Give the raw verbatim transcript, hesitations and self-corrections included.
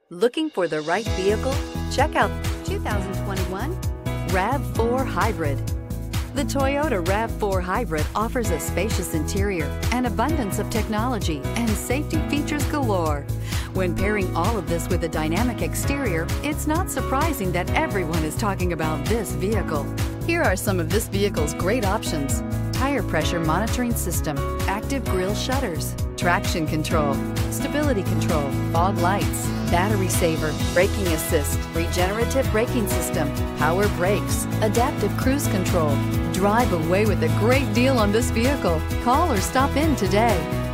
Looking for the right vehicle? Check out two thousand twenty-one RAV four Hybrid. The Toyota RAV four Hybrid offers a spacious interior, an abundance of technology, and safety features galore. When pairing all of this with a dynamic exterior, it's not surprising that everyone is talking about this vehicle. Here are some of this vehicle's great options: tire pressure monitoring system, active grille shutters, traction control, stability control, fog lights, battery saver, braking assist, regenerative braking system, power brakes, adaptive cruise control. Drive away with a great deal on this vehicle. Call or stop in today.